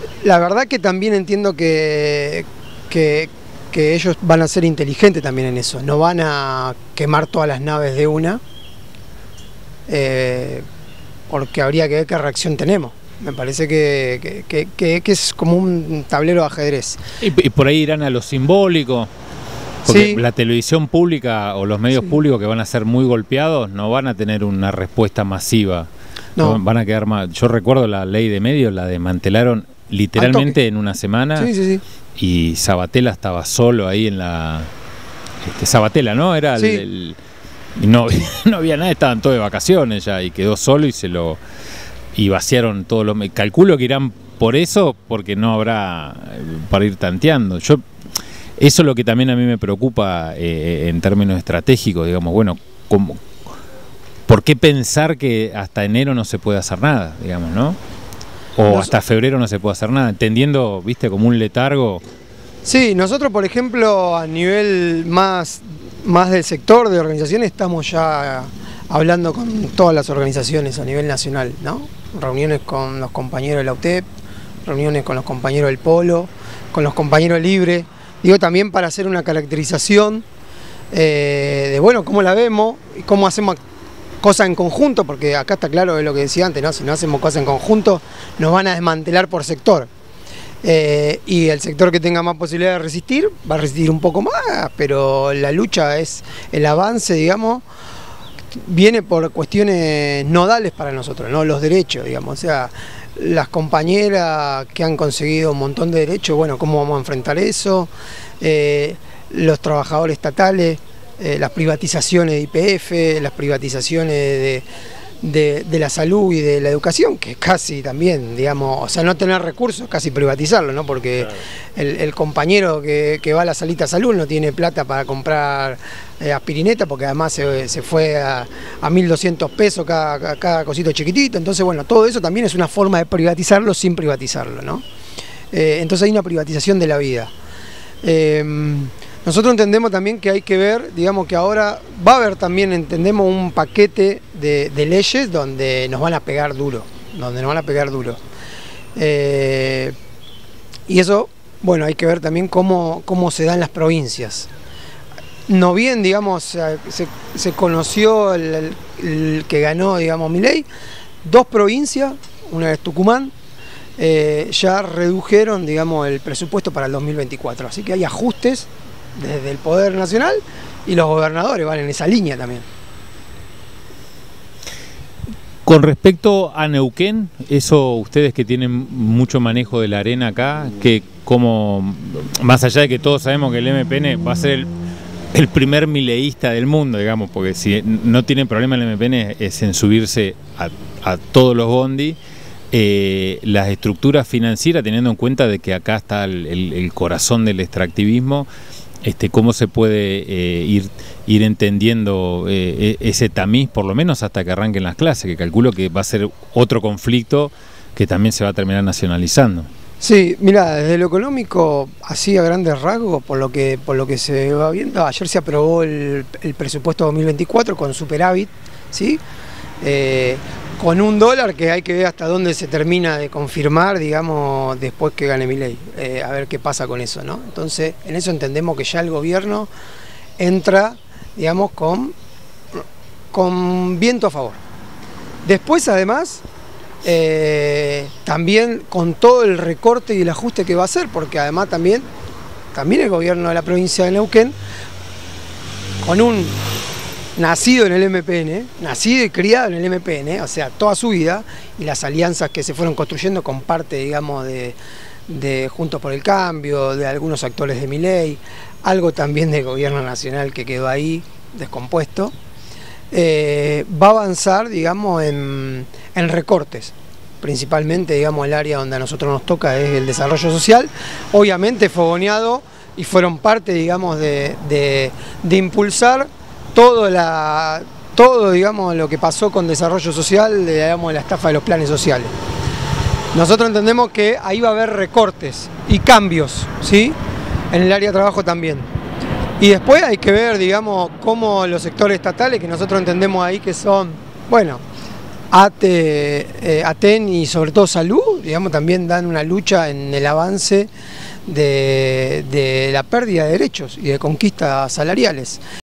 La verdad que también entiendo que ellos van a ser inteligentes también en eso, no van a quemar todas las naves de una, porque habría que ver qué reacción tenemos. Me parece que es como un tablero de ajedrez. Y por ahí irán a lo simbólico, porque Sí. la televisión pública o los medios públicos que van a ser muy golpeados no van a tener una respuesta masiva. No. Van a quedar más. Yo recuerdo la ley de medios, la desmantelaron literalmente en una semana. Sí, sí, sí. Y Sabatella estaba solo ahí en la... Sabatella, ¿no? Era Sí. y no, no había nada, estaban todos de vacaciones ya, y quedó solo y vaciaron todos los... Calculo que irán por eso, porque no habrá para ir tanteando. Eso es lo que también a mí me preocupa en términos estratégicos, digamos, bueno, ¿por qué pensar que hasta enero no se puede hacer nada, digamos, ¿no? O hasta febrero no se puede hacer nada, entendiendo, viste, como un letargo. Sí, nosotros, por ejemplo, a nivel más del sector de organizaciones, estamos ya hablando con todas las organizaciones a nivel nacional, ¿no? Reuniones con los compañeros de la UTEP, reuniones con los compañeros del Polo, con los compañeros Libre, digo, también para hacer una caracterización de, bueno, cómo la vemos y cómo hacemos cosas en conjunto, porque acá está claro de lo que decía antes, ¿no? Si no hacemos cosas en conjunto, nos van a desmantelar por sector. Y el sector que tenga más posibilidad de resistir, va a resistir un poco más, pero la lucha es el avance, digamos, viene por cuestiones nodales para nosotros, ¿no? Los derechos, digamos, o sea, las compañeras que han conseguido un montón de derechos, bueno, ¿cómo vamos a enfrentar eso? Los trabajadores estatales, las privatizaciones de YPF, las privatizaciones de la salud y de la educación, que casi también, digamos, o sea, no tener recursos, casi privatizarlo, ¿no? Porque claro, el compañero que va a la salita de salud no tiene plata para comprar aspirineta, porque además se fue a 1.200 pesos cada cosito chiquitito. Entonces, bueno, todo eso también es una forma de privatizarlo sin privatizarlo, ¿no? Entonces hay una privatización de la vida. Nosotros entendemos también que hay que ver, digamos que ahora va a haber también, entendemos, un paquete de leyes donde nos van a pegar duro, y eso, bueno, hay que ver también cómo se dan las provincias. No bien, digamos, se conoció el que ganó, digamos, Milei, 2 provincias, una es Tucumán, ya redujeron, digamos, el presupuesto para el 2024, así que hay ajustes desde el Poder Nacional y los gobernadores van en esa línea también. Con respecto a Neuquén, eso ustedes que tienen mucho manejo de la arena acá, que como, más allá de que todos sabemos que el MPN va a ser el primer mileísta del mundo, digamos, porque si no tiene problema el MPN es en subirse a todos los bondi, las estructuras financieras, teniendo en cuenta de que acá está el corazón del extractivismo, cómo se puede ir entendiendo ese tamiz, por lo menos hasta que arranquen las clases, que calculo que va a ser otro conflicto que también se va a terminar nacionalizando. Sí, mira, desde lo económico, así a grandes rasgos, por lo que se va viendo, ayer se aprobó el presupuesto 2024 con superávit, ¿sí? Con $1 que hay que ver hasta dónde se termina de confirmar, digamos, después que gane Milei, a ver qué pasa con eso, ¿no? Entonces, en eso entendemos que ya el gobierno entra, digamos, con viento a favor. Después, además, también con todo el recorte y el ajuste que va a hacer, porque además también el gobierno de la provincia de Neuquén, con un nacido en el MPN, nacido y criado en el MPN, o sea, toda su vida, y las alianzas que se fueron construyendo con parte, digamos, de Juntos por el Cambio, de algunos actores de Milei, algo también del gobierno nacional que quedó ahí descompuesto, va a avanzar, digamos, en recortes. Principalmente, digamos, el área donde a nosotros nos toca es el desarrollo social, obviamente fogoneado, y fueron parte, digamos, de impulsar todo, digamos, lo que pasó con desarrollo social, digamos, de la estafa de los planes sociales. Nosotros entendemos que ahí va a haber recortes y cambios, ¿sí? En el área de trabajo también. Y después hay que ver, digamos, cómo los sectores estatales, que nosotros entendemos ahí que son, bueno, ATE, ATEN y sobre todo Salud, digamos, también dan una lucha en el avance de la pérdida de derechos y de conquistas salariales.